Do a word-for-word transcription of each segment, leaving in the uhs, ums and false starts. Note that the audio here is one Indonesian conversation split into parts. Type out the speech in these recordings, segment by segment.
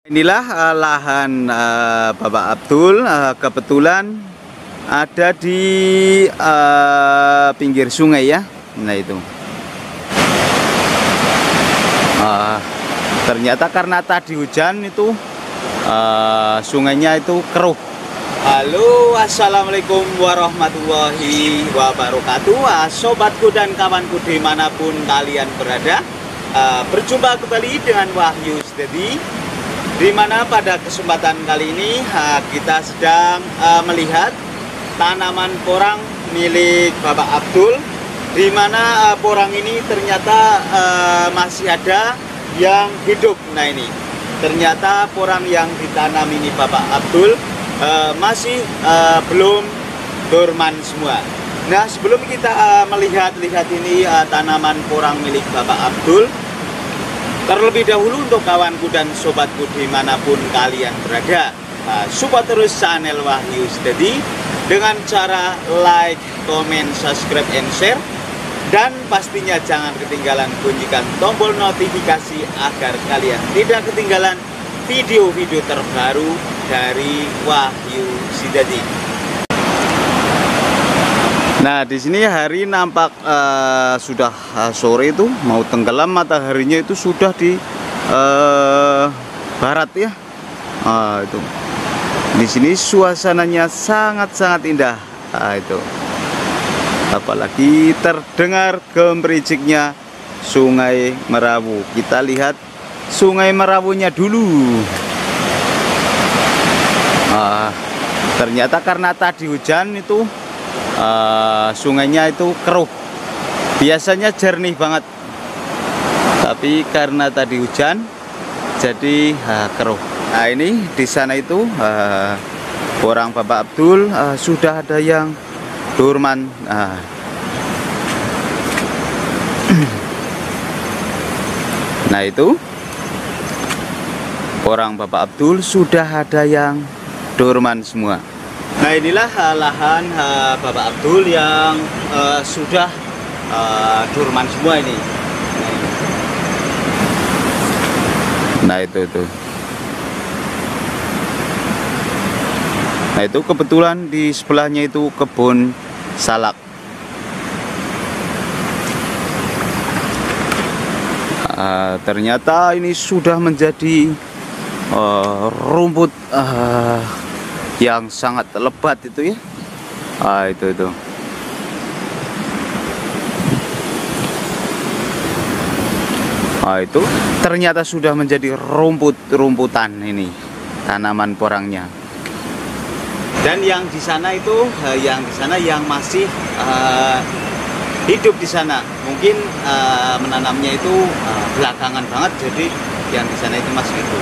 Inilah uh, lahan uh, Bapak Abdul, uh, kebetulan ada di uh, pinggir sungai ya. Nah itu uh, ternyata karena tadi hujan itu uh, sungainya itu keruh. Halo, assalamualaikum warahmatullahi wabarakatuh, sobatku dan kawanku dimanapun kalian berada. uh, Berjumpa kembali dengan Wahyu Steady, di mana pada kesempatan kali ini uh, kita sedang uh, melihat tanaman porang milik Bapak Abdul, di mana uh, porang ini ternyata uh, masih ada yang hidup. Nah ini ternyata porang yang ditanam ini Bapak Abdul uh, masih uh, belum dorman semua. Nah sebelum kita uh, melihat-lihat ini uh, tanaman porang milik Bapak Abdul, terlebih dahulu untuk kawanku dan sobatku dimanapun kalian berada, uh, support terus channel Wahyu Steady dengan cara like, comment, subscribe, and share. Dan pastinya jangan ketinggalan bunyikan tombol notifikasi agar kalian tidak ketinggalan video-video terbaru dari Wahyu Steady. Nah di sini hari nampak uh, sudah uh, sore itu mau tenggelam, mataharinya itu sudah di uh, barat ya. Uh, itu di sini suasananya sangat-sangat indah. Uh, itu apalagi terdengar gemericiknya Sungai Merawu. Kita lihat Sungai Merawunya dulu. Uh, ternyata karena tadi hujan itu Uh, sungainya itu keruh. Biasanya jernih banget, tapi karena tadi hujan jadi uh, keruh. Nah ini di sana itu uh, porang Bapak Abdul uh, sudah ada yang dorman. uh. Nah itu porang Bapak Abdul sudah ada yang dorman semua. Nah inilah uh, lahan uh, Bapak Abdul yang uh, sudah uh, dorman semua ini. Nah itu itu. Nah itu kebetulan di sebelahnya itu kebun salak. Uh, ternyata ini sudah menjadi uh, rumput uh, yang sangat lebat itu ya. Ah itu itu. Ah itu ternyata sudah menjadi rumput-rumputan ini tanaman porangnya. Dan yang di sana itu, yang di sana yang masih uh, hidup di sana, mungkin uh, menanamnya itu uh, belakangan banget, jadi yang di sana itu masih hidup.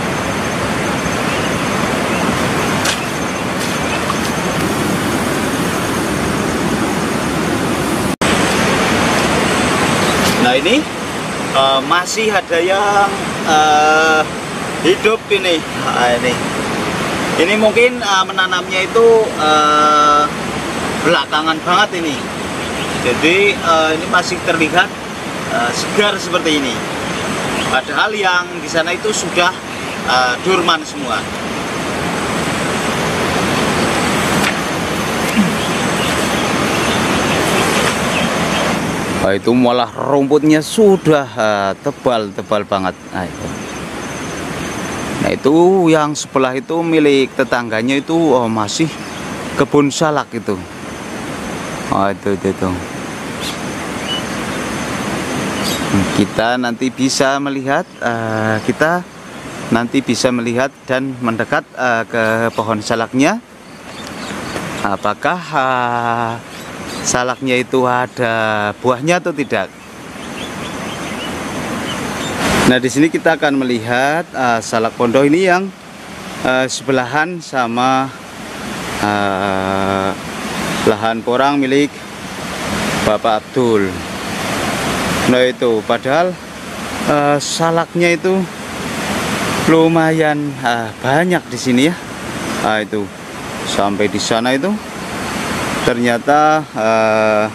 Nah ini uh, masih ada yang uh, hidup ini. Nah, ini ini mungkin uh, menanamnya itu uh, belakangan banget ini. Jadi uh, ini masih terlihat uh, segar seperti ini. Padahal yang di sana itu sudah uh, dorman semua. Nah, itu malah rumputnya sudah tebal-tebal uh, banget. Nah itu. Nah itu yang sebelah itu milik tetangganya itu oh, masih kebun salak itu. Oh itu itu, itu. Kita nanti bisa melihat, uh, kita nanti bisa melihat dan mendekat uh, ke pohon salaknya. Apakah uh, salaknya itu ada buahnya atau tidak? Nah di sini kita akan melihat uh, salak pondok ini yang uh, sebelahan sama uh, lahan porang milik Bapak Abdul. Nah itu padahal uh, salaknya itu lumayan uh, banyak di sini ya. Nah itu sampai di sana itu ternyata uh,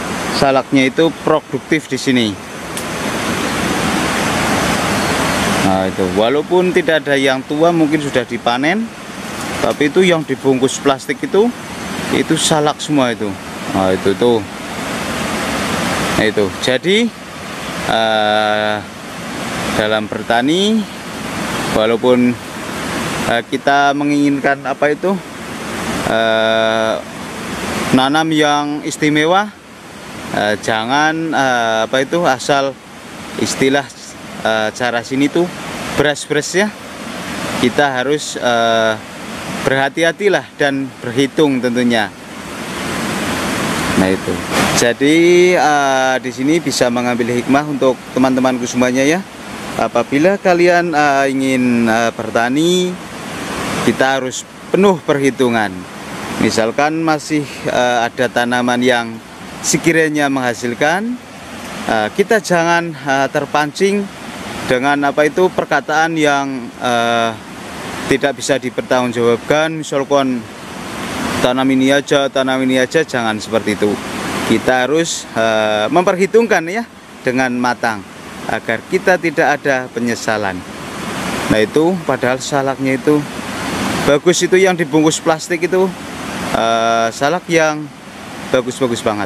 salaknya itu produktif di sini. Nah, Nah itu, walaupun tidak ada yang tua mungkin sudah dipanen, tapi itu yang dibungkus plastik itu itu salak semua itu. Nah itu tuh, nah, itu jadi uh, dalam bertani, walaupun uh, kita menginginkan apa itu uh, nanam yang istimewa, uh, jangan uh, apa itu asal istilah uh, cara sini tuh beras-beras ya. Kita harus uh, berhati-hatilah dan berhitung tentunya. Nah itu. Jadi uh, di sini bisa mengambil hikmah untuk teman-temanku semuanya ya. Apabila kalian uh, ingin uh, bertani, kita harus penuh perhitungan. Misalkan masih uh, ada tanaman yang sekiranya menghasilkan, uh, kita jangan uh, terpancing dengan apa itu perkataan yang uh, tidak bisa dipertanggungjawabkan. Misalkan tanam ini aja, tanam ini aja, jangan seperti itu. Kita harus uh, memperhitungkan ya dengan matang agar kita tidak ada penyesalan. Nah itu padahal salaknya itu bagus, itu yang dibungkus plastik itu uh, salak yang bagus-bagus banget.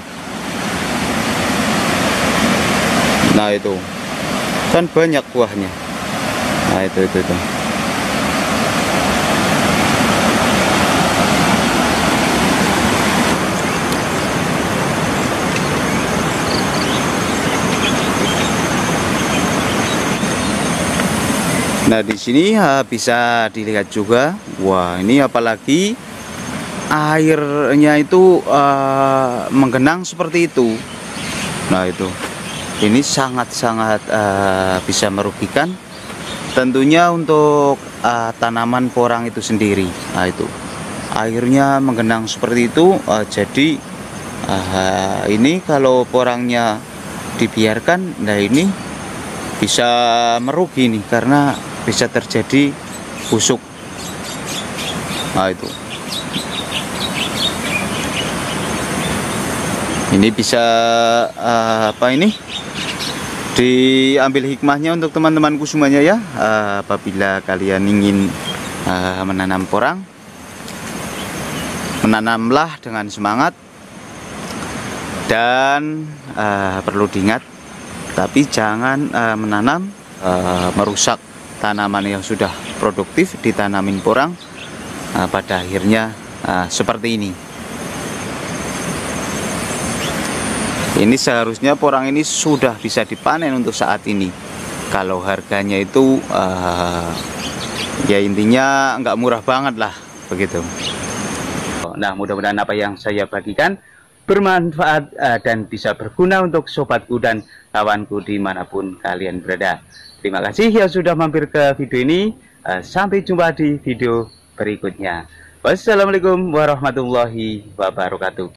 Nah itu kan banyak buahnya. Nah itu itu itu. Nah di sini uh, bisa dilihat juga, wah ini apalagi airnya itu uh, menggenang seperti itu. Nah itu, ini sangat-sangat uh, bisa merugikan tentunya untuk uh, tanaman porang itu sendiri. Nah itu, airnya menggenang seperti itu, uh, jadi uh, ini kalau porangnya dibiarkan, nah ini bisa merugi nih karena bisa terjadi busuk. Nah itu, ini bisa uh, apa ini diambil hikmahnya untuk teman-temanku semuanya ya. Uh, apabila kalian ingin uh, menanam porang, menanamlah dengan semangat dan uh, perlu diingat, tapi jangan uh, menanam uh, merusak tanaman yang sudah produktif, ditanamin porang, uh, pada akhirnya uh, seperti ini. Ini seharusnya porang ini sudah bisa dipanen untuk saat ini. Kalau harganya itu uh, ya intinya nggak murah banget lah begitu. Nah mudah-mudahan apa yang saya bagikan bermanfaat uh, dan bisa berguna untuk sobatku dan kawanku dimanapun kalian berada. Terima kasih yang sudah mampir ke video ini. Uh, sampai jumpa di video berikutnya. Wassalamualaikum warahmatullahi wabarakatuh.